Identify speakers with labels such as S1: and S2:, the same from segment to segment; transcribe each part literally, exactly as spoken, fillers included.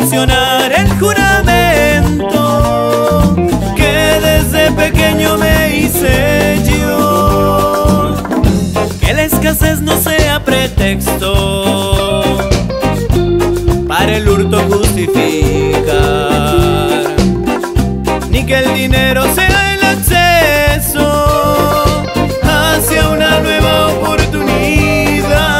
S1: traicionar el juramento que desde pequeño me hice yo. Que la escasez no sea pretexto para el hurto justificar, ni que el dinero sea el acceso hacia una nueva oportunidad.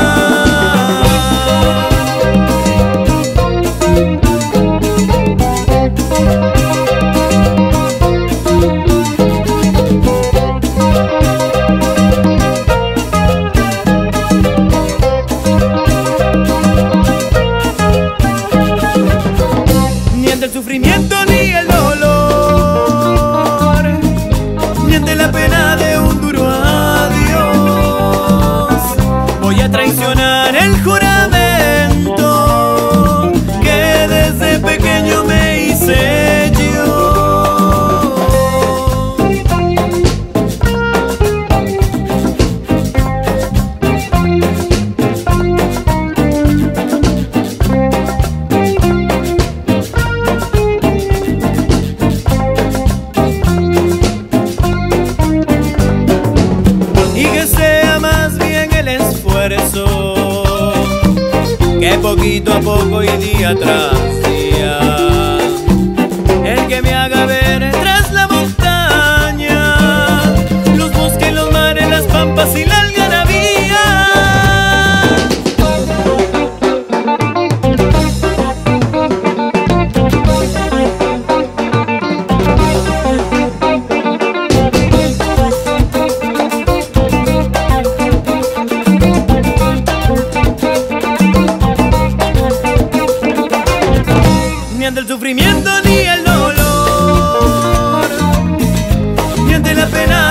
S1: Ni ante el sufrimiento ni el dolor, ni ante la pena de un duro adiós, voy a traicionar el juramento que desde pequeño me hice yo. Y que sea más bien el esfuerzo que poquito a poco y día tras día el que me haga ver tras la montaña los bosques, los mares, las pampas y la algarabía. Ni ante el sufrimiento ni el dolor, ni ante la pena